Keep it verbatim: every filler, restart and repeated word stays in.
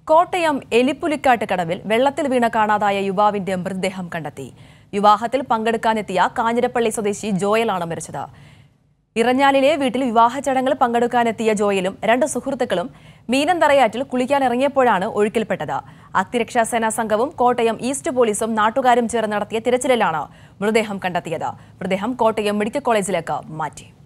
Kottayam Elippulikkattu കടവിൽ വെള്ളത്തിൽ വീണ കാണാതായ യുവാവിന്റെ മൃതദേഹം കണ്ടെത്തി. വിവാഹത്തിൽ പങ്കെടുക്കാനെത്തിയ കാഞ്ഞിരപ്പള്ളി സ്വദേശി ജോയലാണ് മരിച്ചത്. ഇറഞ്ഞാലിലെ വീട്ടിൽ വിവാഹ ചടങ്ങിൽ പങ്കെടുക്കാനെത്തിയ ജോയലും രണ്ട് സുഹൃത്തുക്കളും മീനന്തറയാറ്റിൽ കുളിക്കാൻ ഇറങ്ങിയപ്പോഴാണ് ഒഴുക്കിൽപ്പെട്ടത്. അഗ്നിരക്ഷാസേനാ സംഘവും കോട്ടയം ഈസ്റ്റ് പോലീസും നാട്ടുകാരും ചേർന്ന് നടത്തിയ തിരച്ചിലിലാണ് മൃതദേഹം കണ്ടെത്തിയത്. മൃതദേഹം കോട്ടയം മെഡിക്കൽ കോളേജിലേക്ക് മാറ്റി.